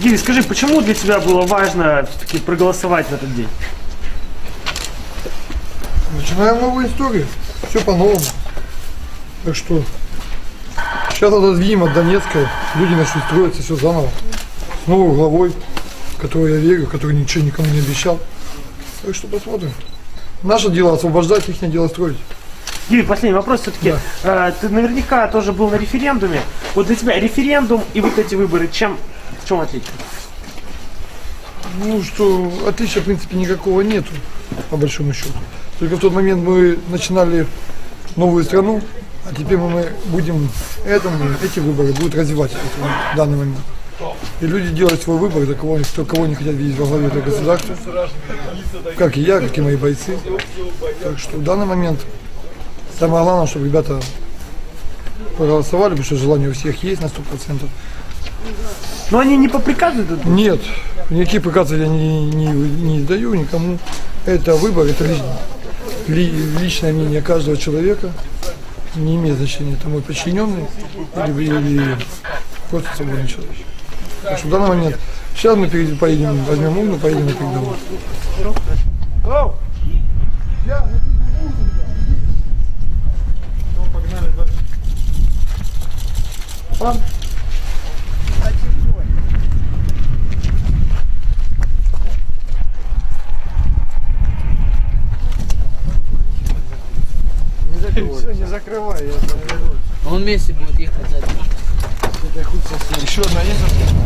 Гиви, скажи, почему для тебя было важно все-таки проголосовать в этот день? Начинаем новую историю. Все по-новому. Так что сейчас отодвинем от Донецка. Люди начнут строиться все заново. С новой главой, в которую я верю, который ничего никому не обещал. Так что посмотрим. Наше дело освобождать, их дело строить. Гиви, последний вопрос все-таки. Да. Ты наверняка тоже был на референдуме. Вот для тебя референдум и вот эти выборы, в чем отличие? Ну что, отличия в принципе никакого нету, по большому счету. Только в тот момент мы начинали новую страну, а теперь мы будем эти выборы будут развивать в данный момент. И люди делают свой выбор, за кого они хотят видеть во главе этого государства. Как и я, как и мои бойцы. Так что в данный момент самое главное, чтобы ребята проголосовали, потому что желание у всех есть на 100%. Но они не по приказу идут? Нет, никакие приказы я не даю никому. Это выбор, это личное мнение каждого человека. Не имеет значения, это мой подчиненный или просто свободный человек. Так что в данный момент, сейчас мы поедем, возьмем урну, поедем на передовую. Погнали дальше. Все, не закрывай, я закрываю. Он вместе будет ехать. Еще одна есть?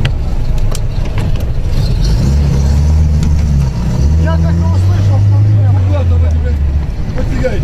Я как его услышал, что меня. Ладно, вы, блядь, потеряй.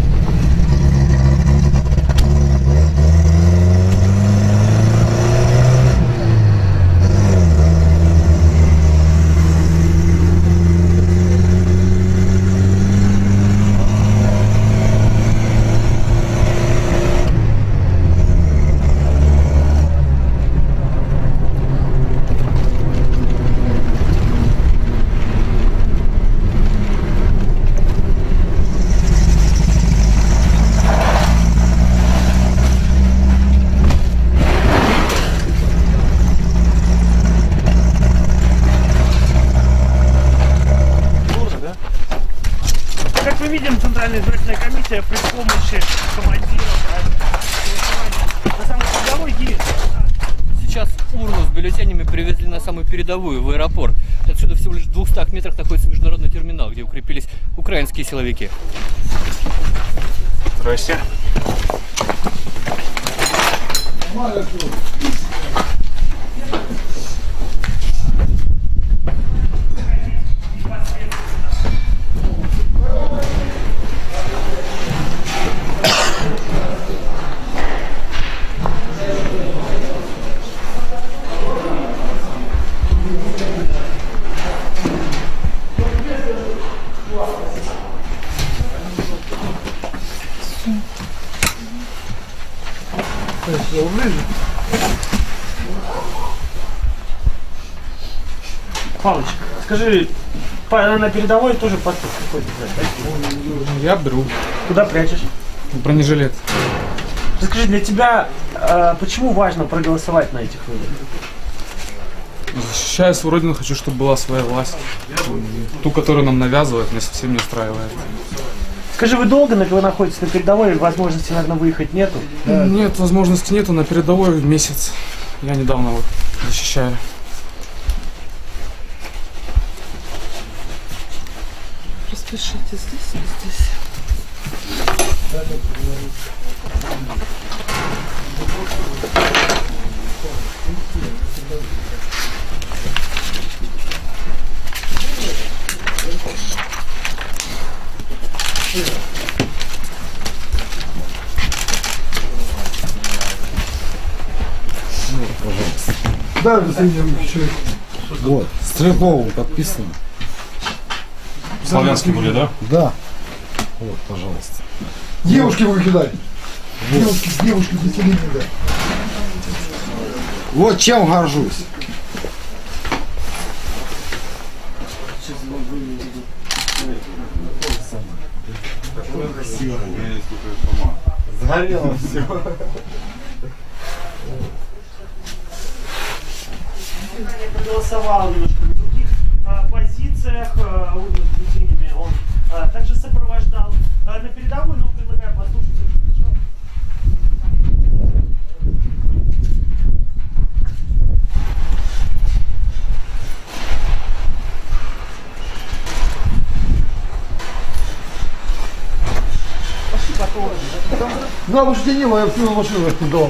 Как мы видим, Центральная избирательная комиссия при помощи командиров на самой передовой Гиви. Сейчас урну с бюллетенями привезли на самую передовую, в аэропорт. Отсюда всего лишь в 200 метрах находится международный терминал, где укрепились украинские силовики. Здрасте. Павлович, скажи, на передовой тоже паспорт какой-то брать? Я беру. Куда прячешь? Бронежилет. Скажи, для тебя почему важно проголосовать на этих выборах? Защищаю свою родину, хочу, чтобы была своя власть. Ту, которую нам навязывают, меня совсем не устраивает. Скажи, вы долго находитесь на передовой, возможности, наверное, выехать нету? Нет, возможности нету, на передовой месяц. Я недавно вот защищаю. Распишите здесь и здесь. Вот, пожалуйста. Да, Василий человек. Вот, Стрелковым подписано. Славянские были, да? Да. Вот, пожалуйста. Девушки выкидай. Вот. Девушки населения, да. Вот чем горжусь. Сгорело все. проголосовал немножко в других позициях, урну с бюллетенями он также сопровождал на передовую, но предлагаю послушать. Да, лучше тебя не было, я всю машину распределал.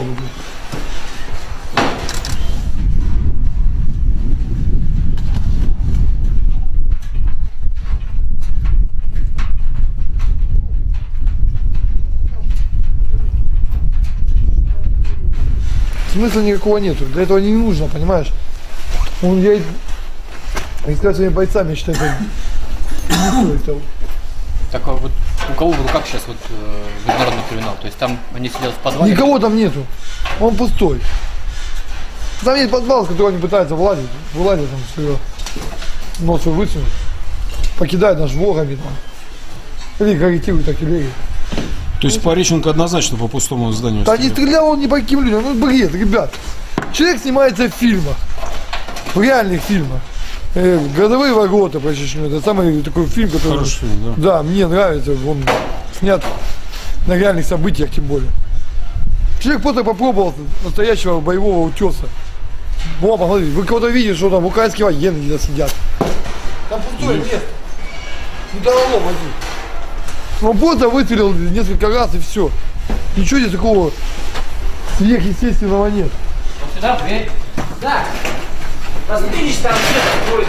Смысла никакого нету, для этого не нужно, понимаешь? Я искать своими бойцами, я считаю, это не стоит того. Так а вот у кого в руках сейчас вот международный криминал? То есть там они сидят в подвале? Никого там нету, он пустой. Там есть подвал, с которого они пытаются вылазить там все, нос свой высунуть, покидают нас вогами там, или корректируют артиллерию. То есть Пореченко однозначно по пустому зданию Да не стрелял он ни по каким людям, ну бред, ребят. Человек снимается в фильмах, в реальных фильмах. «Грозовые ворота», это самый такой фильм, который... Хороший фильм, да. Да, мне нравится, он снят на реальных событиях тем более. Человек просто попробовал настоящего боевого утеса. О, посмотрите, вы кого-то видите, что там украинские военные где-то сидят. Там пустое место. Не дало возить. Он просто выстрелил несколько раз и все. Ничего здесь такого сверхъестественного нет. Вот сюда, дверь. Да. Раздвинешь там все.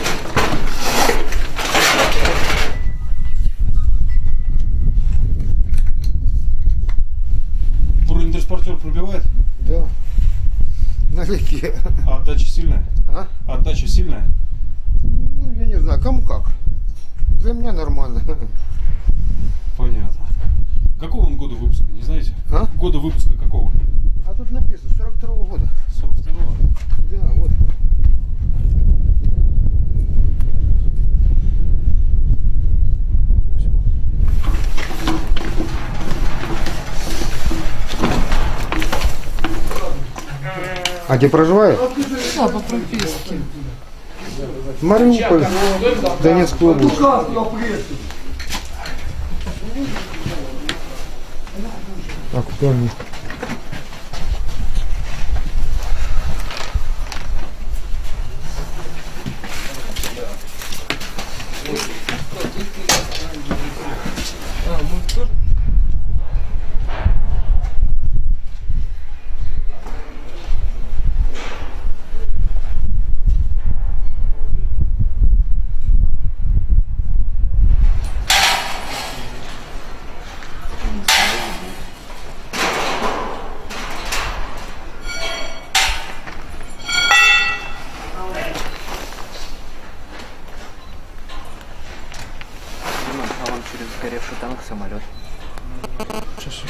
Бронетранспортер пробивает? Да. Налегке. А отдача сильная? А? Отдача сильная? Ну, я не знаю, кому как. Для меня нормально. Понятно. Какого он года выпуска, не знаете? А? Года выпуска какого? А тут написано 42-го года. 42-го? Да, вот. А где проживает? Да, по прописке. Мариуполь, Донецкая область. Так, куда мне? А вон через сгоревший танк самолет. Сейчас.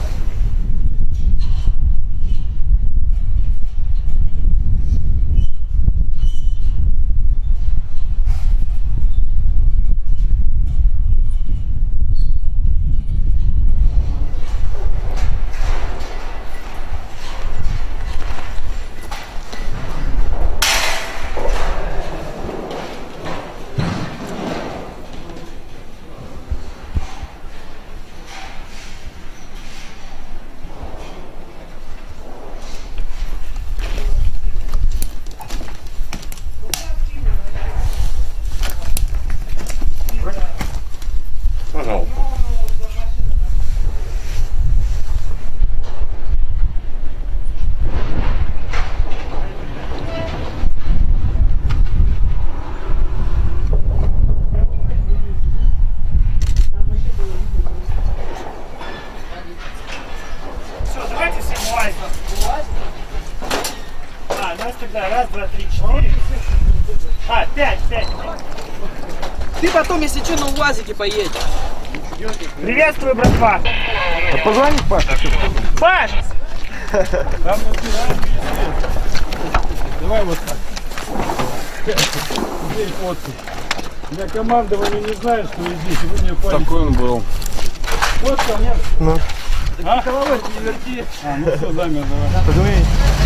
тогда раз, два, три, четыре. А, пять. Ты потом, если что, на УАЗике поедешь. Приветствую, братва. А позвони, Паша. Паш! Давай вот так. Здесь фотку. Для командования не знаю, что вы здесь, вы мне палец. Такой он был. Вот, конечно. Ну. А? Головой не верти. А, ну все, замер, давай.